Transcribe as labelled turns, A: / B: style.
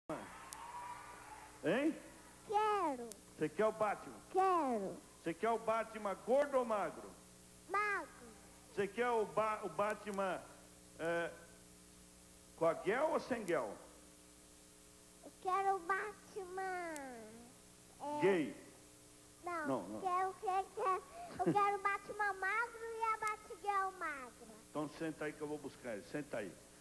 A: Hein?
B: Quero.
A: Você quer o Batman?
B: Quero.
A: Você quer o Batman gordo ou magro?
B: Magro.
A: Você quer o Batman com a guel ou sem guel?
B: Eu quero o Batman.
A: Gay?
B: Não,
A: Não, não.
B: Eu quero o Batman magro e a Batgirl magra.
A: Então senta aí que eu vou buscar ele. Senta aí.